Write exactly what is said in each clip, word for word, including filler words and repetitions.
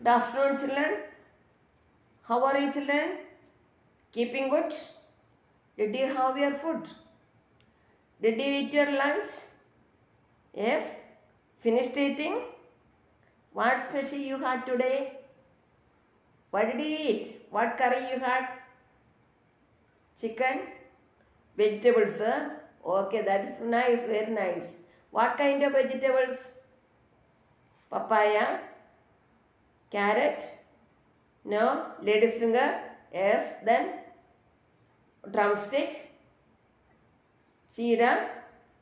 Good afternoon, children. How are you, children? Keeping good? Did you have your food? Did you eat your lunch? Yes? Finished eating? What special you had today? What did you eat? What curry you had? Chicken? Vegetables, huh? Okay, that is nice, very nice. What kind of vegetables? Papaya? Carrot? No? Lady's finger? Yes. Then? Drumstick? Cheera?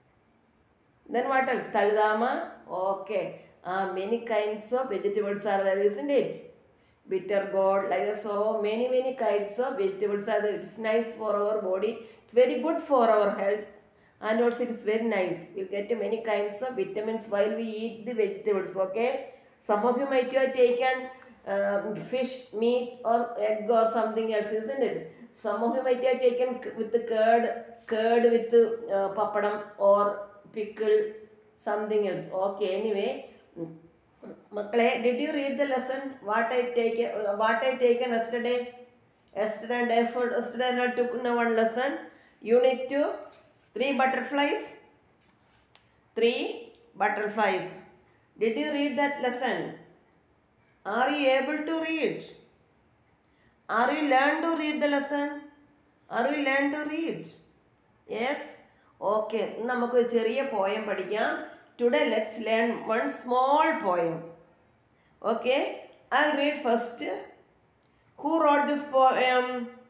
Then what else? Taldama? Okay. Uh, many kinds of vegetables are there, isn't it? Bitter gourd, like that. So many, many kinds of vegetables are there. It's nice for our body. It's very good for our health. And also it is very nice. We'll get many kinds of vitamins while we eat the vegetables, okay? Some of you might have taken uh, fish, meat or egg or something else, isn't it? Some of you might have taken with the curd, curd with uh, papadam or pickle, something else. Okay, anyway. Makle, did you read the lesson? What I take, what I taken yesterday? Yesterday and day for yesterday I took one lesson. Unit two, three butterflies. Three butterflies. Did you read that lesson? Are you able to read? Are you learned to read the lesson? Are you learned to read? Yes? Okay. നമുക്ക് ഒരു ചെറിയ poem പഠിക്കാം. Today let's learn one small poem. Okay? I'll read first. Who wrote this poem?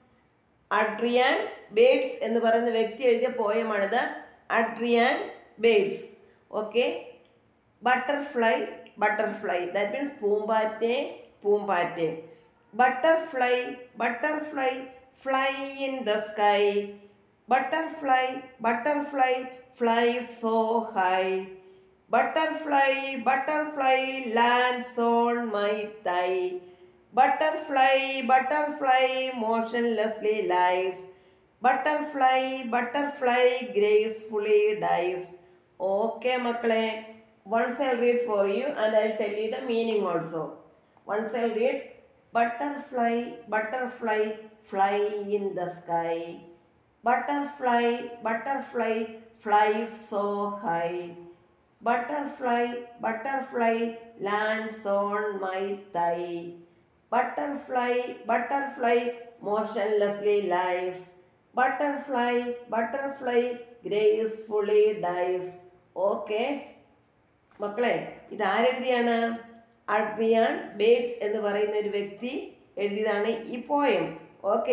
Adrian Bates എന്ന് പറയുന്ന വ്യക്തി എഴുതിയ poem ആണിത്. Adrian Bates. Okay? Butterfly, butterfly. That means Poombatta, Poombatta. Butterfly, butterfly, fly in the sky. Butterfly, butterfly, fly so high. Butterfly, butterfly, lands on my thigh. Butterfly, butterfly, motionlessly lies. Butterfly, butterfly, gracefully dies. Okay, makle. Once I'll read for you and I'll tell you the meaning also. Once I'll read. Butterfly, butterfly, fly in the sky. Butterfly, butterfly, fly so high. Butterfly, butterfly, lands on my thigh. Butterfly, butterfly, motionlessly lies. Butterfly, butterfly, gracefully dies. Okay? മക്കളെ ഇത് ആരെഴുതിയാണ്? Adrian Bates എന്ന് പറയുന്ന ഒരു വ്യക്തി എഴുതിയതാണ് ഈ poem. Okay,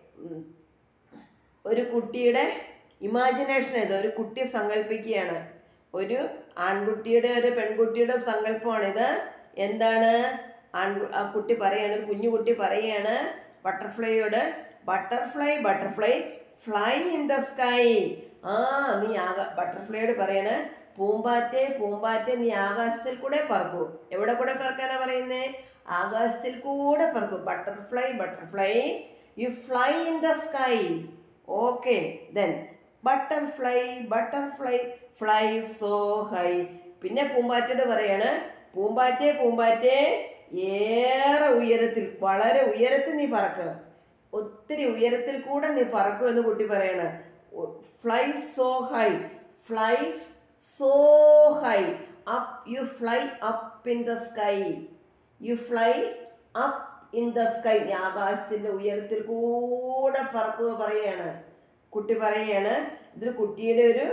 ഒരു കുട്ടിയുടെ ഇമാജിനേഷൻ ഇത്, ഒരു കുട്ടി സങ്കല്പിക്കുകയാണ്. ഒരു ആൺകുട്ടിയുടെ ഒരു പെൺകുട്ടിയുടെ സങ്കല്പമാണിത്. എന്താണ് ആൺ ആ കുട്ടി പറയാണ്, ഒരു കുഞ്ഞു കുട്ടി പറയാണ് ബട്ടർഫ്ലൈയോട്, butterfly butterfly fly in the sky. ആ നീ ആകാ ബട്ടർഫ്ലൈയോട് പറയാണ്, പൂമ്പാറ്റെ പൂമ്പാറ്റെ നീ ആകാശത്തിൽ കൂടെ പറക്കൂ. എവിടെ കൂടെ പറക്കാനാ പറയുന്നേ? ആകാശത്തിൽ കൂടെ പറക്കൂ. Butterfly butterfly you fly in the sky. Okay, then butterfly butterfly fly so high. പിന്നെ പൂമ്പാറ്റയോട് പറയാണ്, പൂമ്പാറ്റെ പൂമ്പാറ്റെ ഏറെ ഉയരത്തിൽ, വളരെ ഉയരത്തിൽ നീ പറക്കുക, ഒത്തിരി ഉയരത്തിൽ കൂടെ നീ പറക്കൂ എന്ന് കുട്ടി പറയാണ്. Fly so high, flies so high, up, you fly up in the sky. You fly up in the sky. ആകാശത്തിൻ്റെ ഉയരത്തിൽ കൂടെ പറക്കുക പറയുകയാണ് കുട്ടി പറയുകയാണ്. ഇതൊരു കുട്ടിയുടെ ഒരു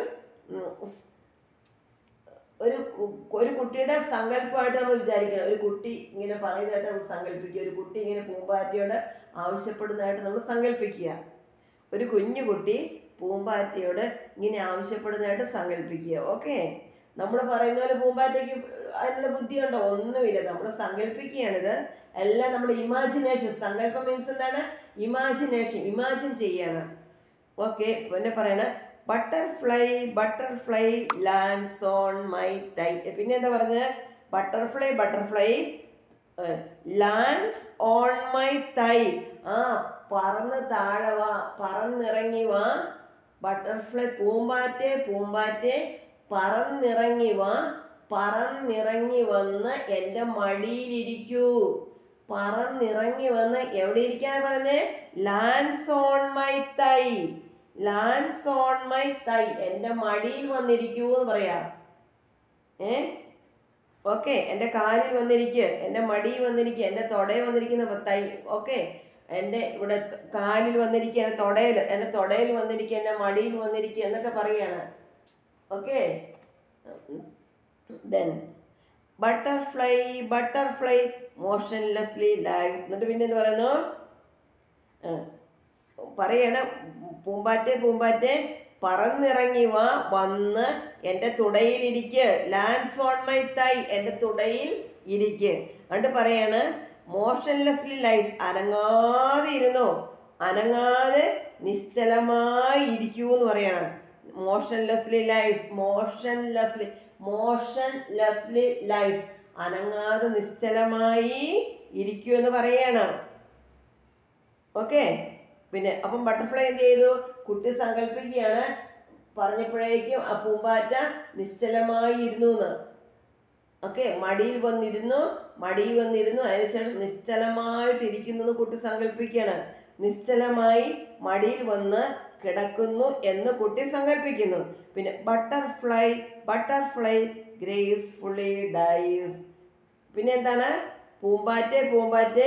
ഒരു ഒരു കുട്ടിയുടെ സങ്കല്പമായിട്ട് നമ്മൾ വിചാരിക്കണം. ഒരു കുട്ടി ഇങ്ങനെ പറയുന്നതായിട്ട് നമ്മൾ സങ്കല്പിക്കുക. ഒരു കുട്ടി ഇങ്ങനെ പൂമ്പാറ്റയോട് ആവശ്യപ്പെടുന്നതായിട്ട് നമ്മൾ സങ്കല്പിക്കുക. ഒരു കുഞ്ഞു കുട്ടി പൂമ്പാറ്റയോട് ഇങ്ങനെ ആവശ്യപ്പെടുന്നതായിട്ട് സങ്കല്പിക്കുക. ഓക്കെ, നമ്മൾ പറയുന്ന പോലെ പൂമ്പാറ്റയ്ക്ക് അതിനുള്ള ബുദ്ധിയുണ്ടോ? ഒന്നുമില്ല, നമ്മൾ സങ്കല്പിക്കുകയാണിത്. എല്ലാം നമ്മുടെ ഇമാജിനേഷൻ. സങ്കല്പം മീൻസ് എന്താണ്? ഇമാജിനേഷൻ, ഇമാജിൻ ചെയ്യണം. ഓക്കെ, പിന്നെ പറയണ butterfly butterfly lands on my thigh. പിന്നെ എന്താ പറഞ്ഞത്? Butterfly butterfly lands on my thigh. ആ പറന്ന് താഴെ വാ, പറന്നിറങ്ങി വാ. ബട്ടർഫ്ലൈ പൂമ്പാറ്റെ പൂമ്പാറ്റെ പറന്നിറങ്ങി വാ പറന്നിറങ്ങി വന്ന് എൻ്റെ മടിയിലിരിക്കൂ. പറന്നിറങ്ങി വന്ന് എവിടെ ഇരിക്കാനാണ് പറയുന്നത്? Lands on my thigh. Lands on my thigh, എൻ്റെ മടിയിൽ വന്നിരിക്കൂ എന്ന് പറയാം. ഏ ഓക്കെ, എൻ്റെ കാലിൽ വന്നിരിക്കുക, എൻ്റെ മടിയിൽ വന്നിരിക്കുക, എൻ്റെ തൊടയിൽ വന്നിരിക്കുന്ന തൈ. ഓക്കെ, എൻ്റെ ഇവിടെ കാലിൽ വന്നിരിക്കുക, എൻ്റെ തൊടയിൽ എൻ്റെ തൊടയിൽ വന്നിരിക്കുക, എൻ്റെ മടിയിൽ വന്നിരിക്കുക എന്നൊക്കെ പറയുകയാണ്. Okay, then butterfly butterfly motionlessly lies. എന്നിട്ട് പിന്നെ എന്ത് പറയുന്നു? പറയണ പൂമ്പാറ്റെ പൂമ്പാറ്റെ പറന്നിറങ്ങി വാ, വന്ന് എൻ്റെ തുടയിൽ ഇരിക്ക്. ലാൻഡ്സ് ഓൺ മൈ തൈ, എൻ്റെ തുടയിൽ ഇരിക്ക്. എന്നിട്ട് പറയാണ് മോഷൻലെസ്ലി ലൈസ്, അനങ്ങാതെ ഇരുന്നോ, അനങ്ങാതെ നിശ്ചലമായി ഇരിക്കൂ എന്ന് പറയണം. Motionlessly lies, motionlessly motionlessly lies, അനങ്ങാതെ നിശ്ചലമായി ഇരിക്കൂ എന്ന് പറയണം. ഓക്കെ, പിന്നെ അപ്പം ബട്ടർഫ്ലൈ എന്ത് ചെയ്തു? കുട്ടി സങ്കല്പിക്കുകയാണ്, പറഞ്ഞപ്പോഴേക്കും ആ പൂമ്പാറ്റ നിശ്ചലമായി ഇരുന്നു എന്ന്. ഓക്കെ, മടിയിൽ വന്നിരുന്നു, മടിയിൽ വന്നിരുന്നു, അതിനുശേഷം നിശ്ചലമായിട്ടിരിക്കുന്നു എന്ന് കുട്ടി സങ്കല്പിക്കുകയാണ്. നിശ്ചലമായി മടിയിൽ വന്ന് കിടക്കുന്നു എന്ന് കുട്ടി സങ്കല്പിക്കുന്നു. പിന്നെ ബട്ടർഫ്ലൈ ബട്ടർഫ്ലൈ ഗ്രേസ്ഫുള്ളി ഡൈസ്. പിന്നെ എന്താണ്? പൂമ്പാറ്റെ പൂമ്പാറ്റെ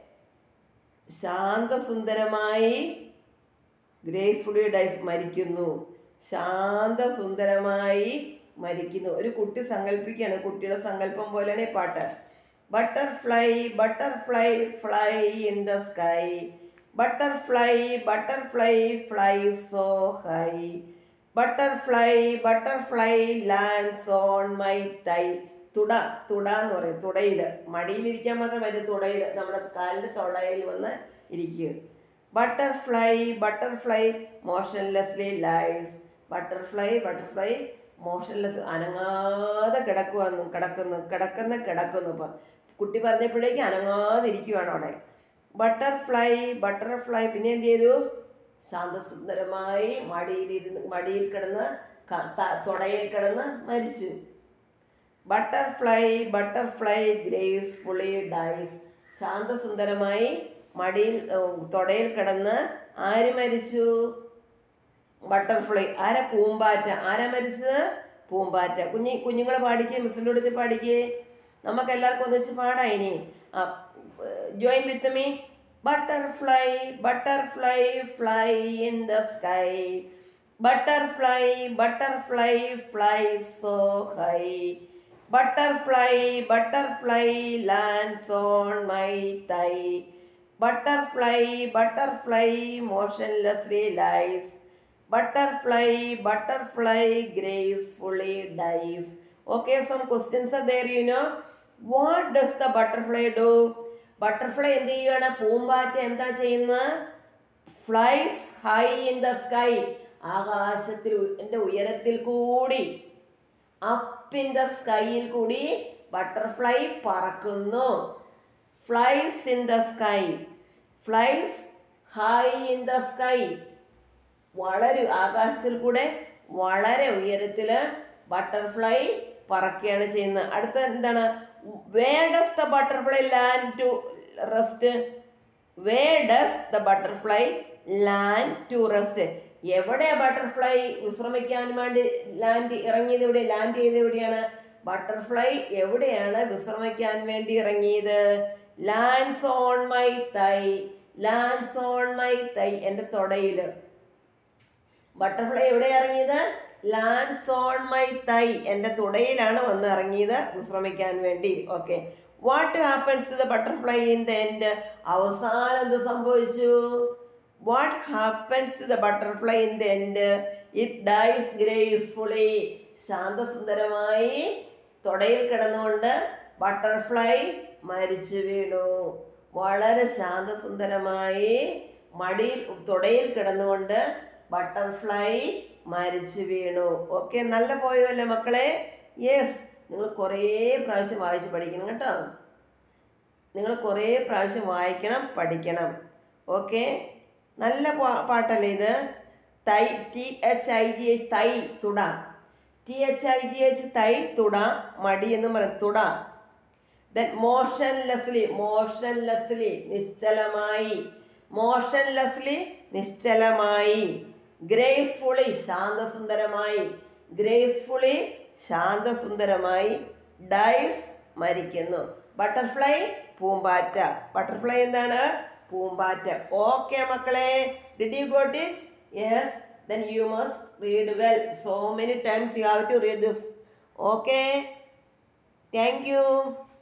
ശാന്തസുന്ദരമായി ഗ്രേസ്ഫുള്ളി ഡൈസ്, മരിക്കുന്നു. ശാന്തസുന്ദരമായി മരിക്കുന്നു. ഒരു കുട്ടി സങ്കല്പിക്കുകയാണ്, കുട്ടിയുടെ സങ്കല്പം പോലെയാണ് ഈ പാട്ട്. Butterfly butterfly fly in the sky. Butterfly butterfly fly so high. Butterfly butterfly lands on my thigh. തുട തുട എന്ന് പറയും, തുടയിൽ. മടിയിലിരിക്കാൻ മാത്രം വരും, തുടയിൽ, നമ്മുടെ കാലിൻ്റെ തുടയിൽ വന്ന് ഇരിക്കുക. Butterfly butterfly motionlessly lies. Butterfly butterfly motionless, അനങ്ങാതെ കിടക്കുവന്നു കിടക്കുന്നു കിടക്കുന്ന കിടക്കുന്നു ഇപ്പം കുട്ടി പറഞ്ഞപ്പോഴേക്കും അനങ്ങാതെ ഇരിക്കുവാണ് അവിടെ. ബട്ടർഫ്ലൈ ബട്ടർഫ്ലൈ പിന്നെ എന്ത് ചെയ്തു? ശാന്തസുന്ദരമായി മടിയിലിരുന്ന് മടിയിൽ കിടന്ന് തുടയിൽ കിടന്ന് മരിച്ചു. Butterfly butterfly gracefully dies. ശാന്തസുന്ദരമായി മടിയിൽ തുടയിൽ കിടന്ന് ആര് മരിച്ചു? ബട്ടർഫ്ലൈ. ആരാ? പൂമ്പാറ്റ. ആരാ മരിച്ചത്? പൂമ്പാറ്റ. കുഞ്ഞി കുഞ്ഞുങ്ങളെ പാടിക്കേ, മിസ്സിൻ്റെ അടുത്ത് പാടിക്കേ, നമുക്ക് എല്ലാവർക്കും ഒന്നിച്ച് പാടാം. ഇനി ആ join with me. Butterfly butterfly fly in the sky. Butterfly butterfly fly so high. Butterfly butterfly lands on my thigh. Butterfly butterfly motionlessly lies. Butterfly, butterfly gracefully dies. Okay, some questions are there, you know. What does the butterfly do? Butterfly എന്ത് ചെയ്യുകയാണ്? പൂമ്പാറ്റ എന്താ ചെയ്യുന്നത്? Flies high in the sky. ആകാശത്തിൽ എൻ്റെ ഉയരത്തിൽ കൂടി, up in the skyയിൽ കൂടി butterfly പറക്കുന്നു. Flies in the sky. Flies high in the sky. വളരെ ആകാശത്തിൽ കൂടെ വളരെ ഉയരത്തിൽ ബട്ടർഫ്ലൈ പറക്കുകയാണ് ചെയ്യുന്നത്. അടുത്ത എന്താണ്? Where does the butterfly land to rest? Where does the butterfly land to rest? എവിടെ ബട്ടർഫ്ലൈ വിശ്രമിക്കാൻ വേണ്ടി ലാൻഡ് ഇറങ്ങിയത്? എവിടെ ലാൻഡ് ചെയ്ത്? എവിടെയാണ് ബട്ടർഫ്ലൈ എവിടെയാണ് വിശ്രമിക്കാൻ വേണ്ടി ഇറങ്ങിയത്? Lands on my thigh. Lands on my thigh, എൻ്റെ തൊടയിൽ. ബട്ടർഫ്ലൈ എവിടെ ഇറങ്ങിയത്? ലാൻഡ്സ് ഓൺ മൈ തൈ, എൻ്റെ തുടയിലാണ് വന്ന് ഇറങ്ങിയത് വിശ്രമിക്കാൻ വേണ്ടി. Okay, what happens to the butterfly in the end? അവസാനം എന്ത് സംഭവിച്ചു? What happens to the butterfly in the end? It dies gracefully. ശാന്തസുന്ദരമായി തുടയിൽ കിടന്നുകൊണ്ട് ബട്ടർഫ്ലൈ മരിച്ചു വീണു. വളരെ ശാന്തസുന്ദരമായി മടിയിൽ തുടയിൽ കിടന്നുകൊണ്ട് ബട്ടർഫ്ലൈ മരിച്ചു വീണു. ഓക്കെ, നല്ല പോയോ അല്ലേ മക്കളെ? യെസ്, നിങ്ങൾ കുറേ പ്രാവശ്യം വായിച്ച് പഠിക്കണം കേട്ടോ. നിങ്ങൾ കുറേ പ്രാവശ്യം വായിക്കണം, പഠിക്കണം. ഓക്കെ, നല്ല പാട്ടല്ലേ ഇത്? Thigh, T H I G I, thigh, തുട. T H I G H thigh തുട മടി എന്ന് പറയും തുട. ദെൻ മോഷൻലെസ്ലി മോഷൻലെസ്ലി നിശ്ചലമായി മോഷൻലെസ്ലി നിശ്ചലമായി. ഗ്രേസ്ഫുള്ളി ശാന്തസുന്ദരമായി ഗ്രേസ്ഫുള്ളി ശാന്തസുന്ദരമായി. ഡൈസ് മരിക്കുന്നു. ബട്ടർഫ്ലൈ പൂമ്പാറ്റ ബട്ടർഫ്ലൈ എന്താണ് പൂമ്പാറ്റ. ഓക്കെ മക്കളെ, did you got it? Yes. Then you must read well. So many times you have to read this. Okay. Thank you.